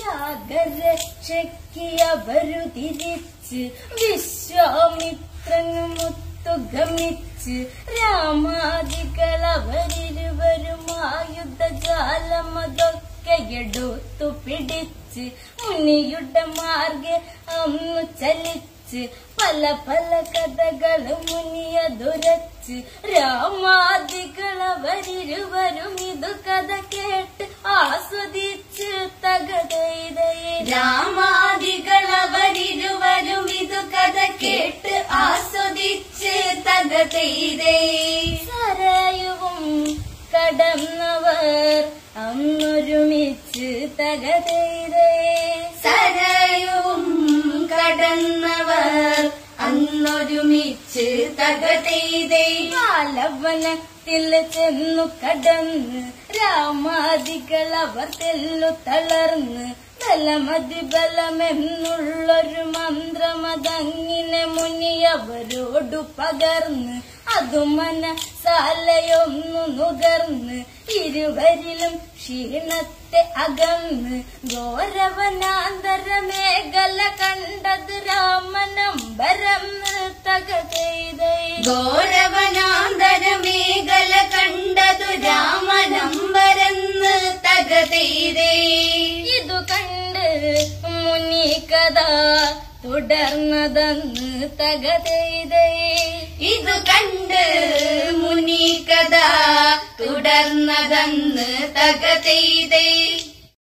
യാഗരക്ഷയ്ക്കവരു തിരിച്ച് വിശ്വാമിത്രനുമൊത്തു ഗമിച്ച് രാമാദികളവരിരുവരും ആയുധജാലമതൊക്കെ എടുത്തു പിടിച്ച് മുനിയുടെ മാർഗെ അന്നു ചലിച്ച് പല പല കഥകളും മുനിയതുരച്ച് രാമാദികളവരിരുവരും ഇതു കഥ കേട്ട് ആസ്വദിച്ച് തകതൈതയെ രാമാദികളവരിരുവരും ഇതു കഥ കേട്ട് ആസ്വദിച്ച് തകതൈതയെ സരയുവും കടന്നവർ അന്നൊരുമിച്ച് തകതൈതയെ സരയുവും കടന്നവർ അന്നൊരുമിച്ച് തകതൈതേ ബാലവനത്തിൽ ചെന്നു കടന്ന് രാമാദികളവർ തെല്ലു തളർന്ന് ബലമതിബലമെന്നുള്ളൊരു മന്ത്രമതങ്ങിനെ മുനിയവരോടു പകർന്ന് അതു മനസാലയൊന്നു നുകർന്ന് ഇരുവരിലും ക്ഷീണത്തെ അകന്ന് ഗൗരവനാന്തര മേഖല കണ്ടത് രാമനമ്പരന്ന് തകതൈതേ ഗൗരവനാന്തര മേഖല കണ്ടതു രാമനമ്പരന്ന് തകതൈതേ ഇതു കണ്ട് മുനി കഥ തുടർന്നതന്ന് തകതൈതേ ഇതു കണ്ട് മുനി കഥ തുടർന്നതന്ന് തകതൈതേ